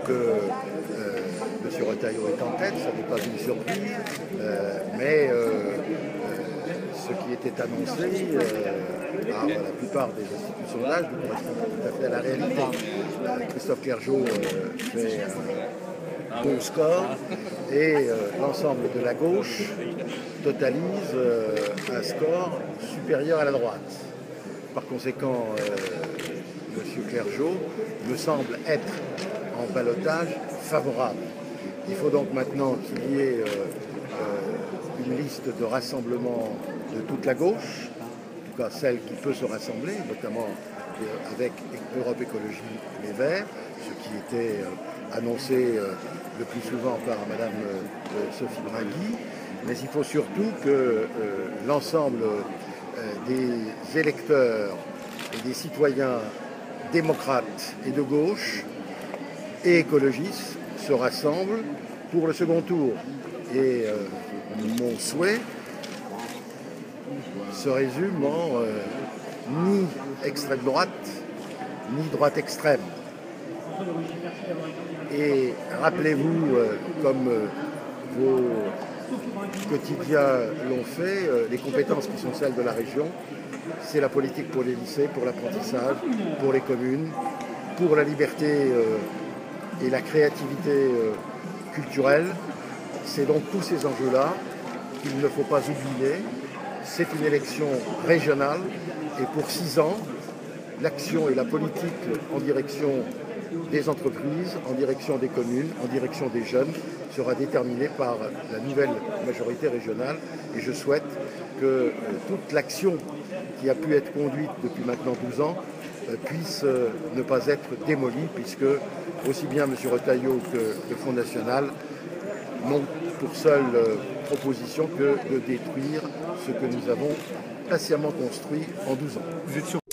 que M. Retailleau est en tête, ça n'est pas une surprise, mais ce qui était annoncé par la plupart des instituts de sondage ne correspond pas tout à fait à la réalité. Christophe Clergeau fait un bon score et l'ensemble de la gauche totalise un score supérieur à la droite. Par conséquent, M. Clergeau me semble être en ballottage favorable. Il faut donc maintenant qu'il y ait une liste de rassemblement de toute la gauche, en tout cas celle qui peut se rassembler, notamment avec Europe Écologie Les Verts, ce qui était annoncé le plus souvent par Mme Sophie Bringuy, mais il faut surtout que l'ensemble des électeurs et des citoyens démocrates et de gauche et écologistes se rassemblent pour le second tour. Et mon souhait se résume en ni extrême droite, ni droite extrême. Et rappelez-vous, comme vos quotidiens l'ont fait, les compétences qui sont celles de la région, c'est la politique pour les lycées, pour l'apprentissage, pour les communes, pour la liberté et la créativité culturelle. C'est donc tous ces enjeux-là qu'il ne faut pas oublier. C'est une élection régionale et pour 6 ans, l'action et la politique en direction des entreprises, en direction des communes, en direction des jeunes sera déterminée par la nouvelle majorité régionale et je souhaite que toute l'action qui a pu être conduite depuis maintenant 12 ans puisse ne pas être démolie puisque aussi bien M. Retailleau que le Front National n'ont pour seule proposition que de détruire ce que nous avons patiemment construit en 12 ans.